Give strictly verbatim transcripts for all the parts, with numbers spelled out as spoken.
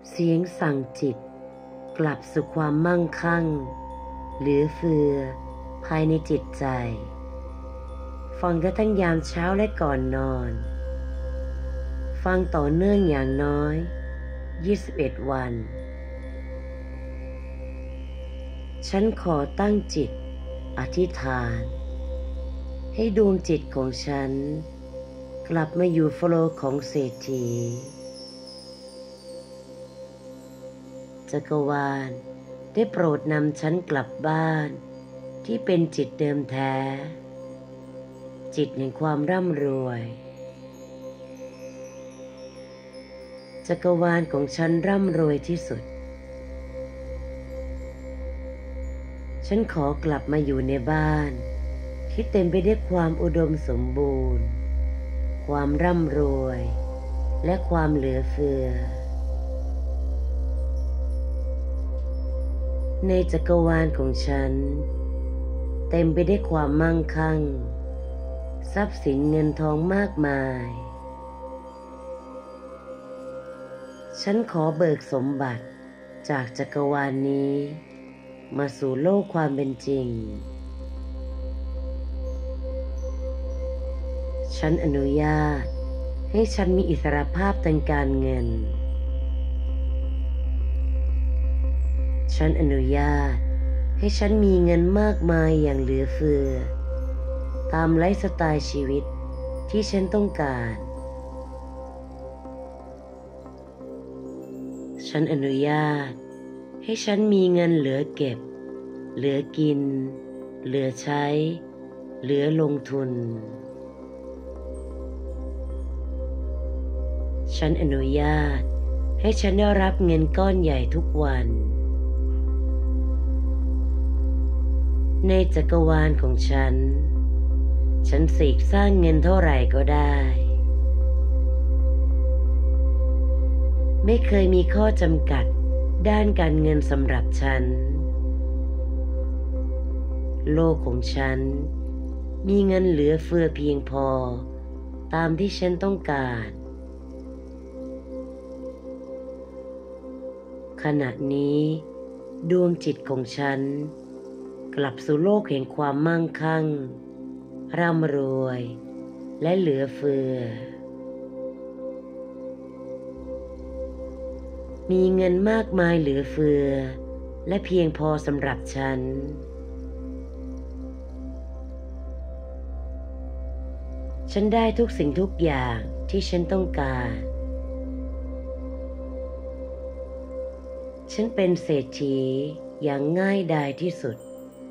เสียงสั่งจิตกลับสู่ความมั่งคั่งเหลือเฟือภายในจิตใจฟังได้ทั้งยามเช้าและก่อนนอนฟังต่อเนื่องอย่างน้อยยี่สิบเอ็ดวันฉันขอตั้งจิตอธิษฐานให้ดวงจิตของฉันกลับมาอยู่โฟลว์ของเศรษฐีจักรวาลได้โปรดนำฉันกลับบ้านที่เป็นจิตเดิมแท้จิตแห่งความร่ำรวยจักรวาลของฉันร่ำรวยที่สุดฉันขอกลับมาอยู่ในบ้านที่เต็มไปด้วยความอุดมสมบูรณ์ความร่ำรวยและความเหลือเฟือในจักรวาลของฉันเต็มไปด้วยความมั่งคั่งทรัพย์สินเงินทองมากมายฉันขอเบิกสมบัติจากจักรวาลนี้มาสู่โลกความเป็นจริงฉันอนุญาตให้ฉันมีอิสรภาพทางการเงินฉันอนุญาตให้ฉันมีเงินมากมายอย่างเหลือเฟือตามไลฟ์สไตล์ชีวิตที่ฉันต้องการฉันอนุญาตให้ฉันมีเงินเหลือเก็บเหลือกินเหลือใช้เหลือลงทุนฉันอนุญาตให้ฉันได้รับเงินก้อนใหญ่ทุกวันในจักรวาลของฉันฉันเสกสร้างเงินเท่าไหร่ก็ได้ไม่เคยมีข้อจำกัดด้านการเงินสำหรับฉันโลกของฉันมีเงินเหลือเฟือเพียงพอตามที่ฉันต้องการขณะนี้ดวงจิตของฉันกลับสู่โลกแห่งความมั่งคั่งร่ำรวยและเหลือเฟือมีเงินมากมายเหลือเฟือและเพียงพอสำหรับฉันฉันได้ทุกสิ่งทุกอย่างที่ฉันต้องการฉันเป็นเศรษฐีอย่างง่ายดายที่สุด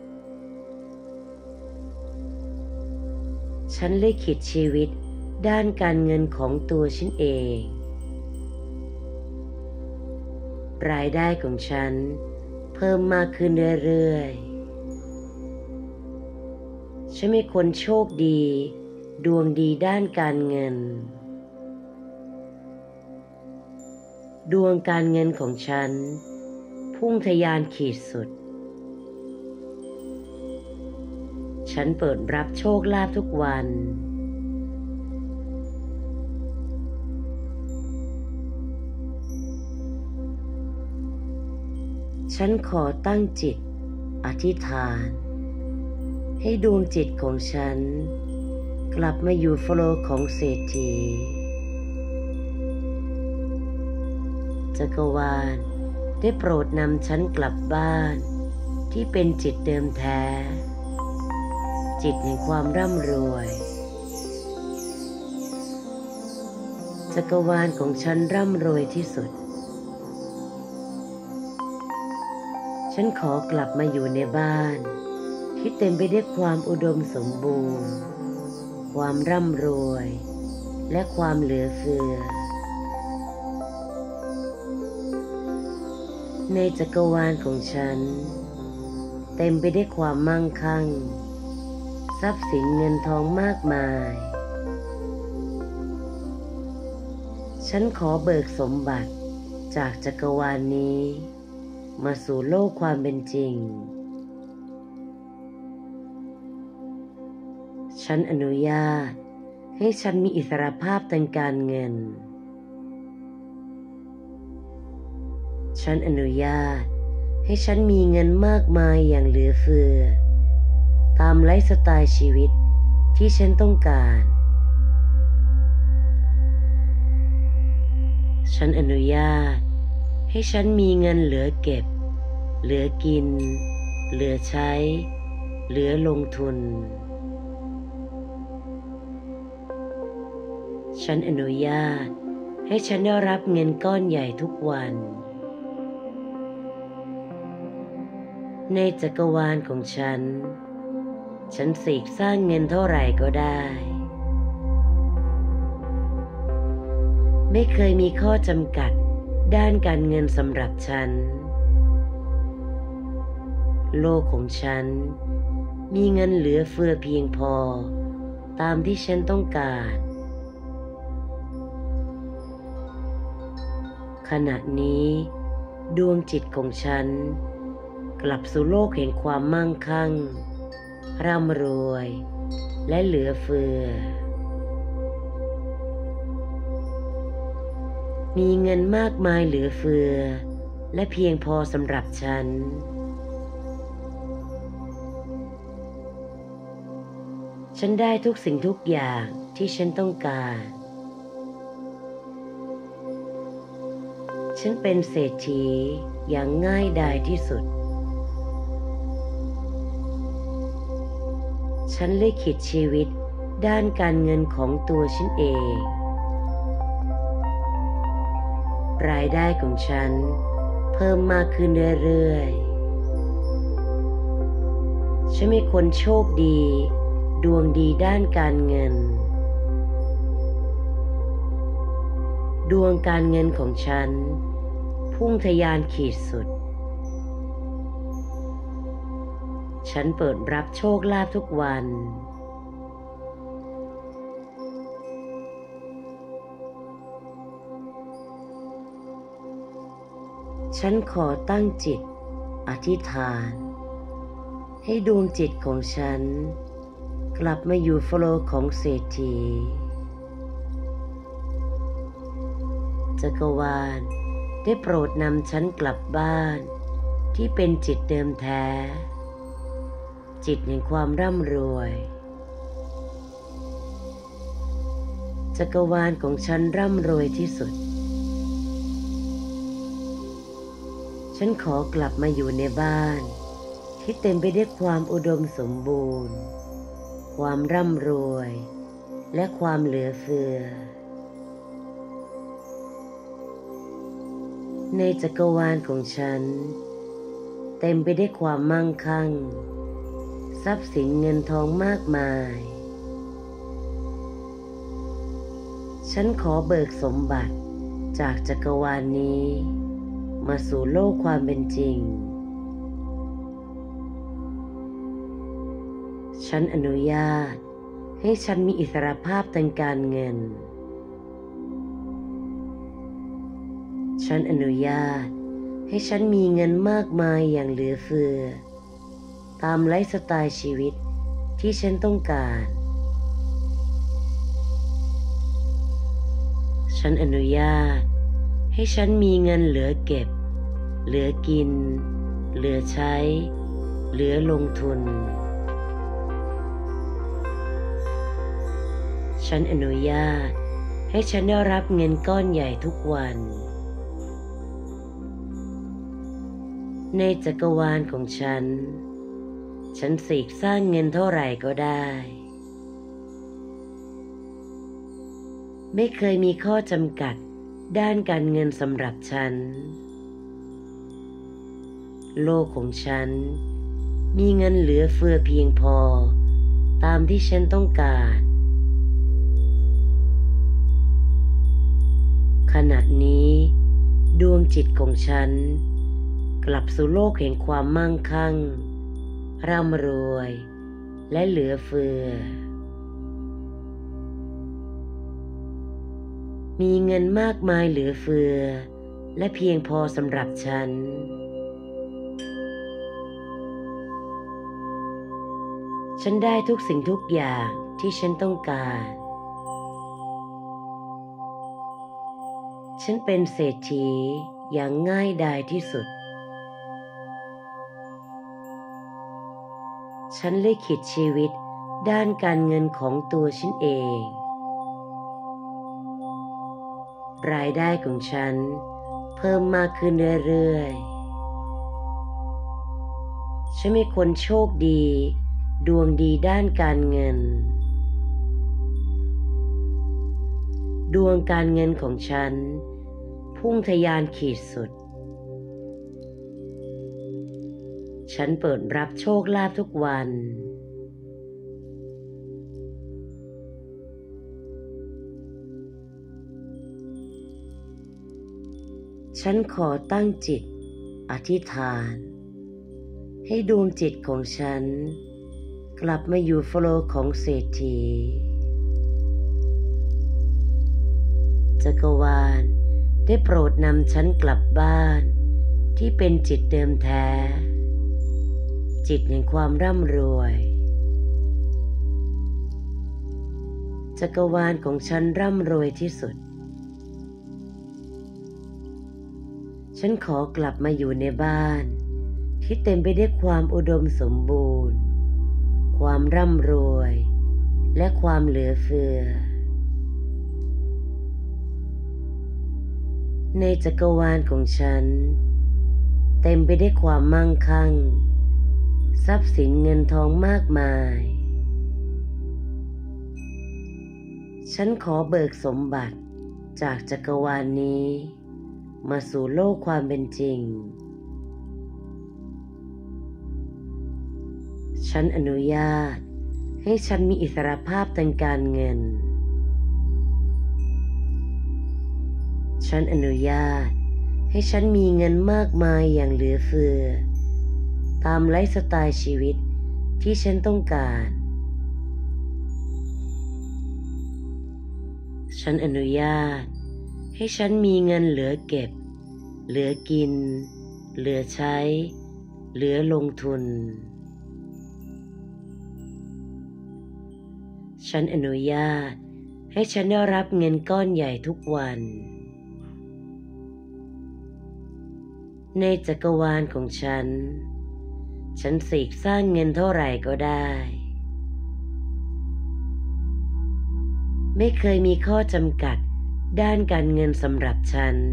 ฉันลิขิตชีวิตด้านการเงินของตัวฉันเองรายได้ของฉันเพิ่มมากขึ้นเรื่อยๆฉันเป็นคนโชคดีดวงดีด้านการเงินดวงการเงินของฉันพุ่งทะยานขีดสุดฉันเปิดรับโชคลาภทุกวันฉันขอตั้งจิตอธิษฐานให้ดวงจิตของฉันกลับมาอยู่โฟลว์ของเศรษฐีจักรวาลได้โปรดนำฉันกลับบ้านที่เป็นจิตเดิมแท้จิตแห่งความร่ำรวยจักรวาลของฉันร่ำรวยที่สุดฉันขอกลับมาอยู่ในบ้านที่เต็มไปด้วยความอุดมสมบูรณ์ความร่ำรวยและความเหลือเฟือในจักรวาลของฉันเต็มไปด้วยความมั่งคั่งทรัพย์สินเงินทองมากมายฉันขอเบิกสมบัติจากจักรวาลนี้มาสู่โลกความเป็นจริงฉันอนุญาตให้ฉันมีอิสรภาพทางการเงินฉันอนุญาตให้ฉันมีเงินมากมายอย่างเหลือเฟือตามไลฟ์สไตล์ชีวิตที่ฉันต้องการฉันอนุญาตให้ฉันมีเงินเหลือเก็บเหลือกินเหลือใช้เหลือลงทุนฉันอนุญาตให้ฉันได้รับเงินก้อนใหญ่ทุกวันในจักรวาลของฉันฉันเสกสร้างเงินเท่าไหร่ก็ได้ไม่เคยมีข้อจำกัดด้านการเงินสำหรับฉันโลกของฉันมีเงินเหลือเฟือเพียงพอตามที่ฉันต้องการขณะนี้ดวงจิตของฉันกลับสู่โลกแห่งความมั่งคั่งร่ำรวยและเหลือเฟือมีเงินมากมายเหลือเฟือและเพียงพอสำหรับฉันฉันได้ทุกสิ่งทุกอย่างที่ฉันต้องการฉันเป็นเศรษฐีอย่างง่ายดายที่สุดฉันลิขิตชีวิตด้านการเงินของตัวฉันเองรายได้ของฉันเพิ่มมากขึ้นเรื่อยๆฉันเป็นคนโชคดีดวงดีด้านการเงินดวงการเงินของฉันพุ่งทะยานขีดสุดฉันเปิดรับโชคลาภทุกวันฉันขอตั้งจิตอธิษฐานให้ดวงจิตของฉันกลับมาอยู่โฟลว์ของเศรษฐีจักรวาลได้โปรดนำฉันกลับบ้านที่เป็นจิตเดิมแท้จิตแห่งความร่ำรวยจักรวาลของฉันร่ำรวยที่สุดฉันขอกลับมาอยู่ในบ้านที่เต็มไปด้วยความอุดมสมบูรณ์ความร่ำรวยและความเหลือเฟือในจักรวาลของฉันเต็มไปด้วยความมั่งคั่งทรัพย์สินเงินทองมากมายฉันขอเบิกสมบัติจากจักรวาลนี้มาสู่โลกความเป็นจริงฉันอนุญาตให้ฉันมีอิสรภาพทางการเงินฉันอนุญาตให้ฉันมีเงินมากมายอย่างเหลือเฟือตามไลฟ์สไตล์ชีวิตที่ฉันต้องการฉันอนุญาตให้ฉันมีเงินเหลือเก็บเหลือกินเหลือใช้เหลือลงทุนฉันอนุญาตให้ฉันได้รับเงินก้อนใหญ่ทุกวันในจักรวาลของฉันฉันเสกสร้างเงินเท่าไหร่ก็ได้ไม่เคยมีข้อจำกัดด้านการเงินสำหรับฉันโลกของฉันมีเงินเหลือเฟือเพียงพอตามที่ฉันต้องการขณะนี้ดวงจิตของฉันกลับสู่โลกแห่งความมั่งคั่งร่ำรวยและเหลือเฟือมีเงินมากมายเหลือเฟือและเพียงพอสำหรับฉันฉันได้ทุกสิ่งทุกอย่างที่ฉันต้องการฉันเป็นเศรษฐีอย่างง่ายดายที่สุดฉันลิขิตชีวิตด้านการเงินของตัวฉันเองรายได้ของฉันเพิ่มมากขึ้นเรื่อยๆฉันเป็นคนโชคดีดวงดีด้านการเงินดวงการเงินของฉันพุ่งทะยานขีดสุดฉันเปิดรับโชคลาภทุกวันฉันขอตั้งจิตอธิษฐานให้ดวงจิตของฉันกลับมาอยู่โฟลว์ของเศรษฐีจักรวาลได้โปรดนำฉันกลับบ้านที่เป็นจิตเดิมแท้จิตแห่งความร่ำรวยจักรวาลของฉันร่ำรวยที่สุดฉันขอกลับมาอยู่ในบ้านที่เต็มไปด้วยความอุดมสมบูรณ์ความร่ำรวยและความเหลือเฟือในจักรวาลของฉันเต็มไปด้วยความมั่งคั่งทรัพย์สินเงินทองมากมายฉันขอเบิกสมบัติจากจักรวาลนี้มาสู่โลกความเป็นจริงฉันอนุญาตให้ฉันมีอิสรภาพทางการเงินฉันอนุญาตให้ฉันมีเงินมากมายอย่างเหลือเฟือตามไลฟ์สไตล์ชีวิตที่ฉันต้องการฉันอนุญาตให้ฉันมีเงินเหลือเก็บเหลือกินเหลือใช้เหลือลงทุนฉันอนุญาตให้ฉันได้รับเงินก้อนใหญ่ทุกวันในจักรวาลของฉันฉันเสกสร้างเงินเท่าไหร่ก็ได้ไม่เคยมีข้อจำกัดด้านการเงินสำหรับฉัน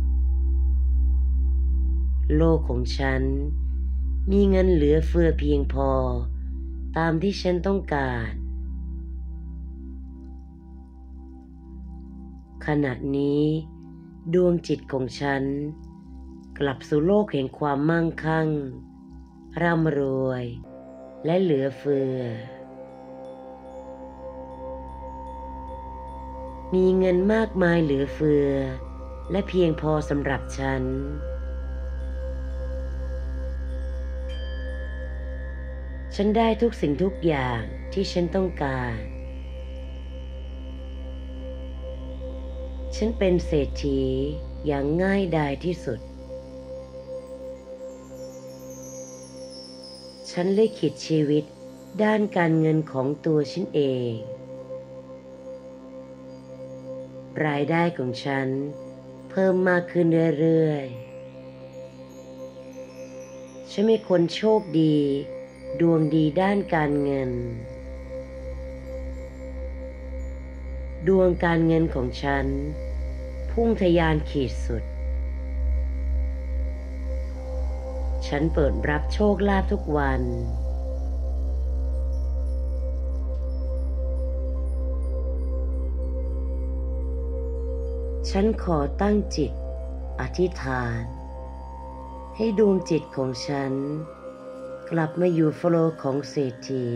โลกของฉันมีเงินเหลือเฟือเพียงพอตามที่ฉันต้องการขณะนี้ดวงจิตของฉันกลับสู่โลกแห่งความมั่งคั่งร่ำรวยและเหลือเฟือมีเงินมากมายเหลือเฟือและเพียงพอสำหรับฉันฉันได้ทุกสิ่งทุกอย่างที่ฉันต้องการฉันเป็นเศรษฐีอย่างง่ายดายที่สุดฉันลิขิตชีวิตด้านการเงินของตัวฉันเองรายได้ของฉันเพิ่มมากขึ้นเรื่อยๆฉันเป็นคนโชคดีดวงดีด้านการเงินดวงการเงินของฉันพุ่งทะยานขีดสุดฉันเปิดรับโชคลาภทุกวันฉันขอตั้งจิตอธิษฐานให้ดวงจิตของฉันกลับมาอยู่โฟลว์ของเศรษฐี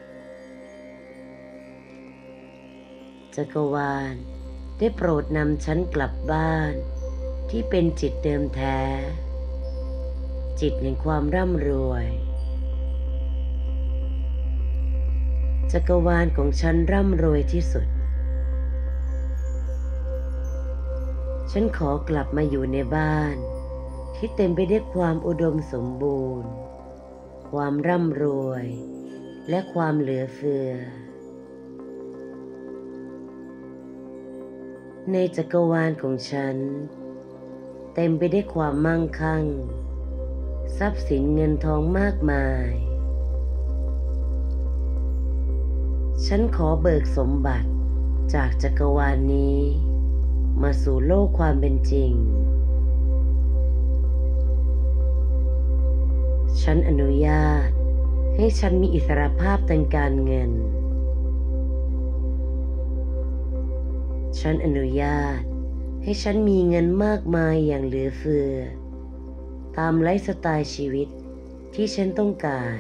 จักรวาลได้โปรดนำฉันกลับบ้านที่เป็นจิตเดิมแท้จิตแห่งความร่ำรวยจักรวาลของฉันร่ำรวยที่สุดฉันขอกลับมาอยู่ในบ้านที่เต็มไปด้วยความอุดมสมบูรณ์ความร่ำรวยและความเหลือเฟือในจักรวาลของฉันเต็มไปด้วยความมั่งคั่งทรัพย์สินเงินทองมากมายฉันขอเบิกสมบัติจากจักรวาลนี้มาสู่โลกความเป็นจริงฉันอนุญาตให้ฉันมีอิสรภาพทางการเงินฉันอนุญาตให้ฉันมีเงินมากมายอย่างเหลือเฟือตามไลฟ์สไตล์ชีวิตที่ฉันต้องการ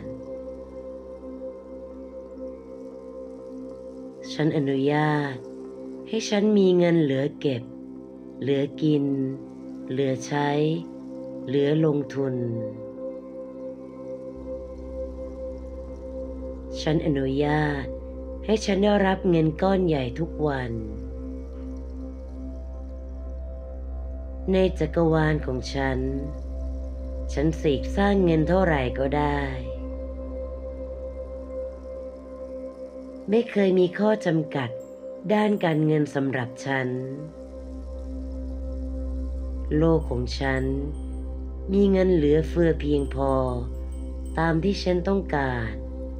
ฉันอนุญาตให้ฉันมีเงินเหลือเก็บเหลือกินเหลือใช้เหลือลงทุนฉันอนุญาตให้ฉันได้รับเงินก้อนใหญ่ทุกวันในจักรวาลของฉันฉันเสกสร้างเงินเท่าไหร่ก็ได้ไม่เคยมีข้อจำกัดด้านการเงินสำหรับฉันโลกของฉันมีเงินเหลือเฟือเพียงพอตามที่ฉันต้องการ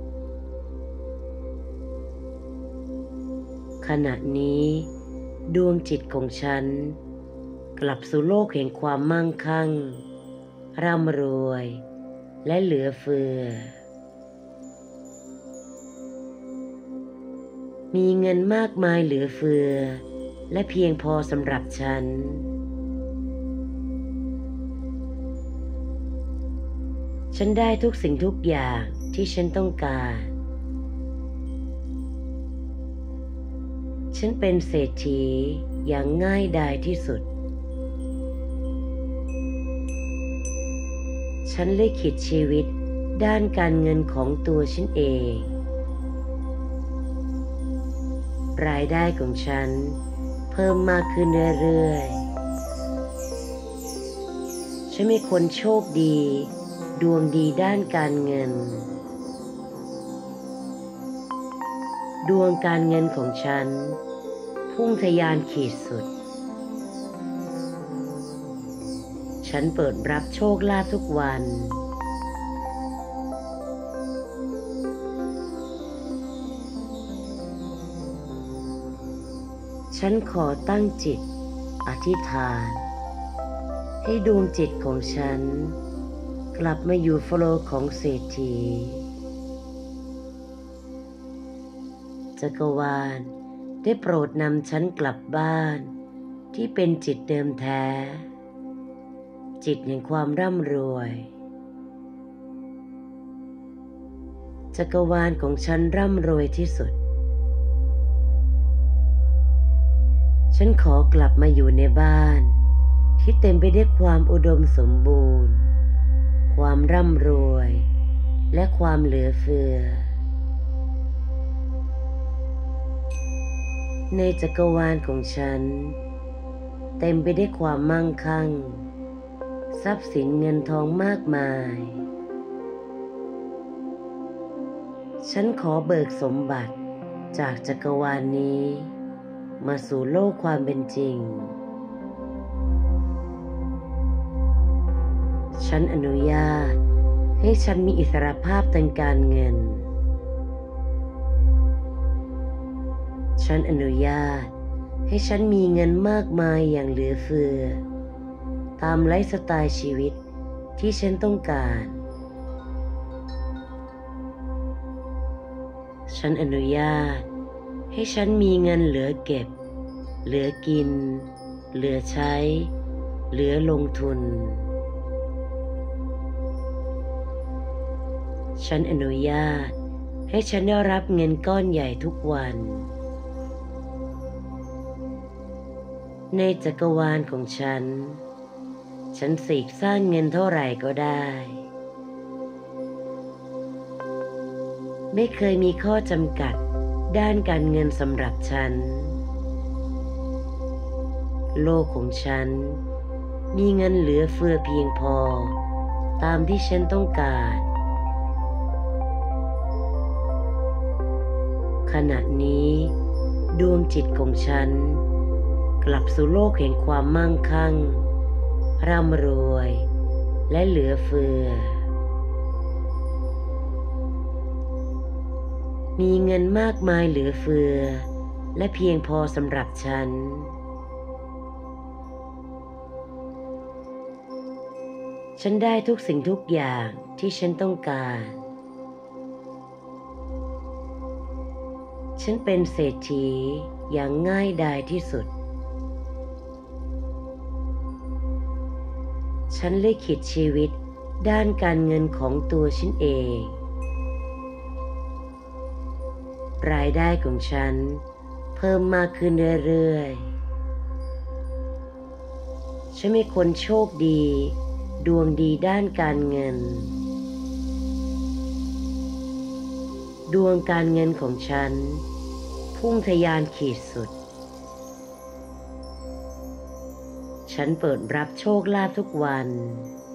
ขณะนี้ดวงจิตของฉันกลับสู่โลกแห่งความมั่งคั่งร่ำรวยและเหลือเฟือมีเงินมากมายเหลือเฟือและเพียงพอสำหรับฉันฉันได้ทุกสิ่งทุกอย่างที่ฉันต้องการฉันเป็นเศรษฐีอย่างง่ายดายที่สุดฉันลิขิตชีวิตด้านการเงินของตัวฉันเองรายได้ของฉันเพิ่มมากขึ้นเรื่อยๆฉันเป็นคนโชคดีดวงดีด้านการเงินดวงการเงินของฉันพุ่งทะยานขีดสุดฉันเปิดรับโชคลาภทุกวันฉันขอตั้งจิตอธิษฐานให้ดวงจิตของฉันกลับมาอยู่โฟลว์ของเศรษฐีจักรวาลได้โปรดนำฉันกลับบ้านที่เป็นจิตเดิมแท้จิตแห่งความร่ำรวยจักรวาลของฉันร่ำรวยที่สุดฉันขอกลับมาอยู่ในบ้านที่เต็มไปด้วยความอุดมสมบูรณ์ความร่ำรวยและความเหลือเฟือในจักรวาลของฉันเต็มไปด้วยความมั่งคั่งทรัพย์สินเงินทองมากมายฉันขอเบิกสมบัติจากจักรวาลนี้มาสู่โลกความเป็นจริงฉันอนุญาตให้ฉันมีอิสรภาพทางการเงินฉันอนุญาตให้ฉันมีเงินมากมายอย่างเหลือเฟือตามไลฟ์สไตล์ชีวิตที่ฉันต้องการฉันอนุญาตให้ฉันมีเงินเหลือเก็บเหลือกินเหลือใช้เหลือลงทุนฉันอนุญาตให้ฉันได้รับเงินก้อนใหญ่ทุกวันในจักรวาลของฉันฉันเสกสร้างเงินเท่าไหร่ก็ได้ไม่เคยมีข้อจำกัดด้านการเงินสำหรับฉันโลกของฉันมีเงินเหลือเฟือเพียงพอตามที่ฉันต้องการขณะนี้ดวงจิตของฉันกลับสู่โลกแห่งความมั่งคั่งร่ำรวยและเหลือเฟือมีเงินมากมายเหลือเฟือและเพียงพอสำหรับฉันฉันได้ทุกสิ่งทุกอย่างที่ฉันต้องการฉันเป็นเศรษฐีอย่างง่ายดายที่สุดฉันลิขิตชีวิตด้านการเงินของตัวฉันเองรายได้ของฉันเพิ่มมากขึ้นเรื่อยๆฉันเป็นคนโชคดีดวงดีด้านการเงินดวงการเงินของฉันพุ่งทะยานขีดสุดฉันเปิดรับโชคลาภทุกวัน